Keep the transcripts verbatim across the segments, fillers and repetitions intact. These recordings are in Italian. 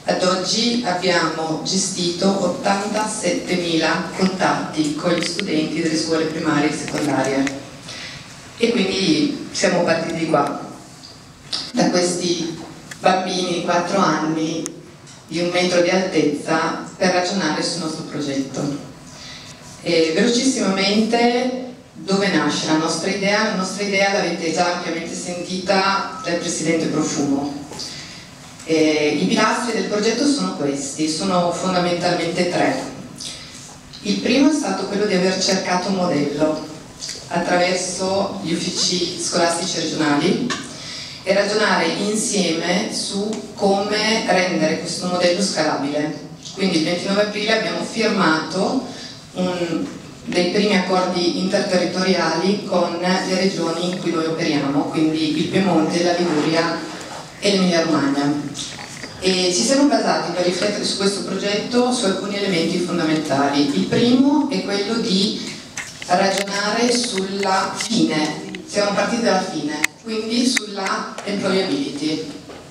Ad oggi abbiamo gestito ottantasettemila contatti con gli studenti delle scuole primarie e secondarie e quindi siamo partiti di qua, da questi bambini di quattro anni di un metro di altezza, per ragionare sul nostro progetto. E velocissimamente, dove nasce la nostra idea? La nostra idea l'avete già ampiamente sentita dal Presidente Profumo. E i pilastri del progetto sono questi, sono fondamentalmente tre. Il primo è stato quello di aver cercato un modello attraverso gli uffici scolastici regionali e ragionare insieme su come rendere questo modello scalabile. Quindi il ventinove aprile abbiamo firmato un, dei primi accordi interterritoriali con le regioni in cui noi operiamo, quindi il Piemonte, la Liguria e l'Emilia Romagna, e ci siamo basati per riflettere su questo progetto su alcuni elementi fondamentali. Il primo è quello di ragionare sulla fine, siamo partiti dalla fine, quindi sulla employability.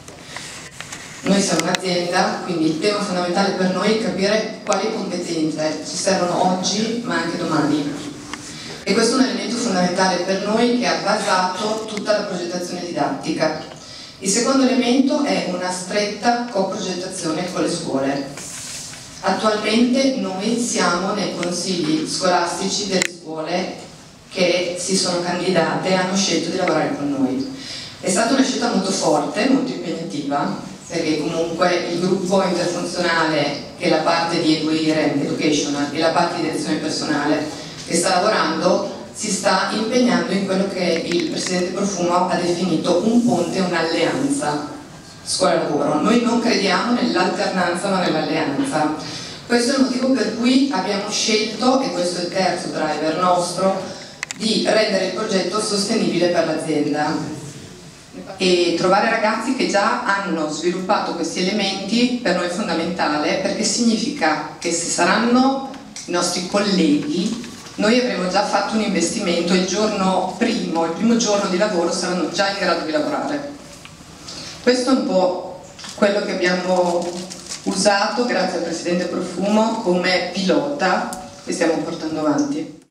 Noi siamo un'azienda, quindi il tema fondamentale per noi è capire quali competenze ci servono oggi ma anche domani, e questo è un elemento fondamentale per noi che ha basato tutta la progettazione didattica. Il secondo elemento è una stretta coprogettazione con le scuole. Attualmente noi siamo nei consigli scolastici delle scuole che si sono candidate e hanno scelto di lavorare con noi. È stata una scelta molto forte, molto impegnativa, perché comunque il gruppo interfunzionale, che è la parte di Education e la parte di direzione personale che sta lavorando, si sta impegnando in quello che il Presidente Profumo ha definito un ponte, un'alleanza scuola-lavoro. Noi non crediamo nell'alternanza ma nell'alleanza. Questo è il motivo per cui abbiamo scelto, e questo è il terzo driver nostro, di rendere il progetto sostenibile per l'azienda e trovare ragazzi che già hanno sviluppato questi elementi per noi è fondamentale, perché significa che se saranno i nostri colleghi noi avremo già fatto un investimento, il giorno primo, il primo giorno di lavoro saranno già in grado di lavorare. Questo è un po' quello che abbiamo usato grazie al Presidente Profumo come pilota che stiamo portando avanti.